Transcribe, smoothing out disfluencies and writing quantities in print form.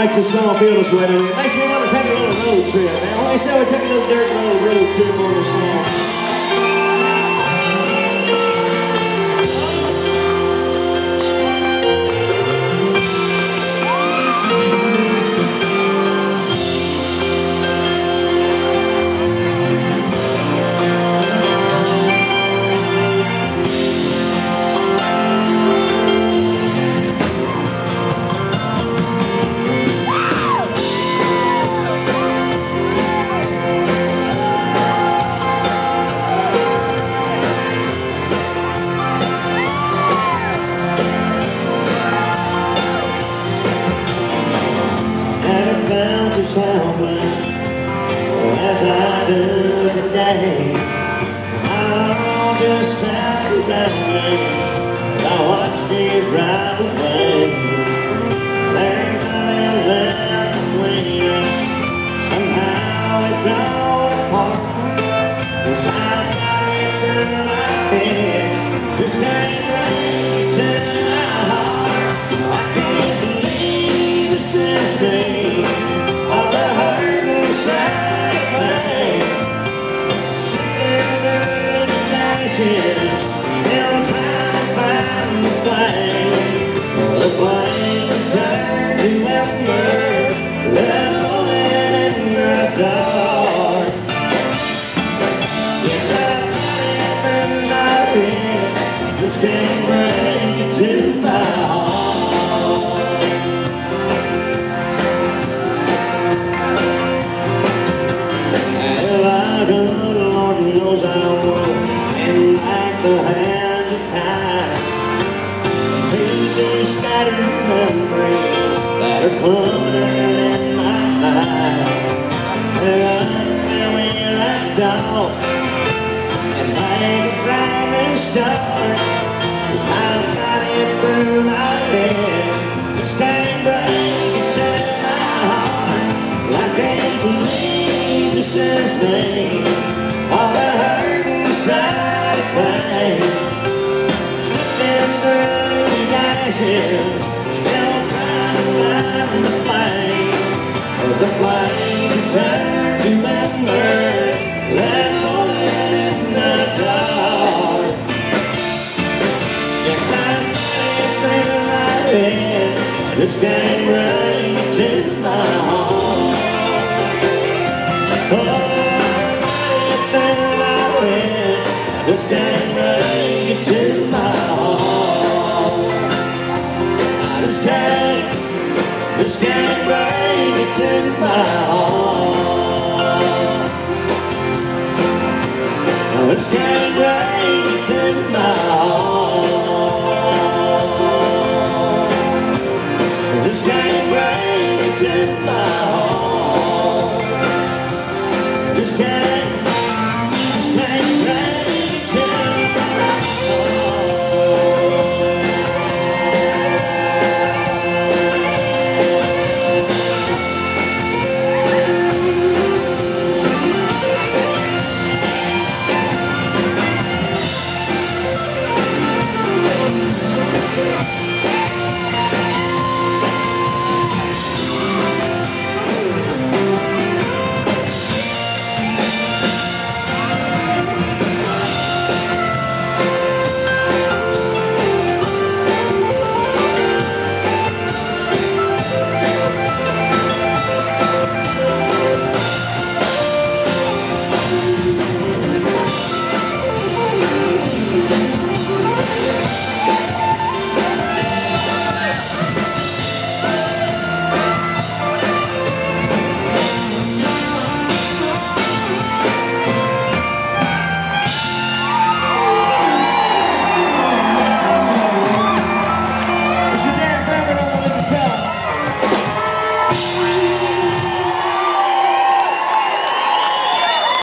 likes this song, Feel This Way. It makes me want to take a little road trip, man. Like I said, we take a little dirt road trip on this song. Helpless as I do today. I just found around me. I watched it drive away. There's nothing left between us. Somehow it grown apart. Yes, I got it through my head. Just can't bring it to my heart. I can't believe this is me. Still trying to find the flame. The flame turned to embers, glowing in the dark. Yes, I got it in my head, just can't bring it to my heart. Have I done, Lord knows I will. And like the hand of time, pieces scattered memories that are cluttered in my mind. They're right where we left off, and make a brand new start. 'Cause I've got it through my head, just can't bring it to my heart. I can't believe this is me. All the hurt inside. Slipping through the ashes, still trying to find the flame. The flame turned to embers, glowing in the dark. Yes, I got it through my head, just can't bring it to my heart. Just can't bring it to my heart. I just can't bring it to my heart. I just can't bring it to my heart. I just can't bring it to my heart. Just can't.